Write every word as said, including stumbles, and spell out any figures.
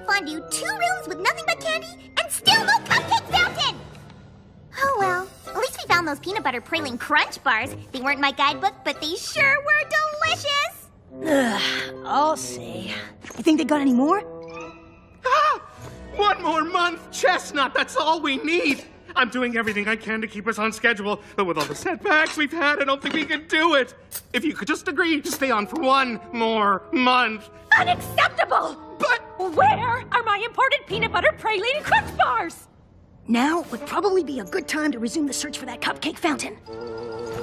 fondue, two rooms with nothing but candy, and still no cupcake fountain! Oh well, at least we found those peanut butter praline crunch bars. They weren't in my guidebook, but they sure were delicious! Ugh, I'll see. You think they got any more? Ah! One more month, Chestnut, that's all we need! I'm doing everything I can to keep us on schedule, but with all the setbacks we've had, I don't think we can do it. If you could just agree to stay on for one more month. Unacceptable! But where are my imported peanut butter praline crunch bars? Now would probably be a good time to resume the search for that cupcake fountain.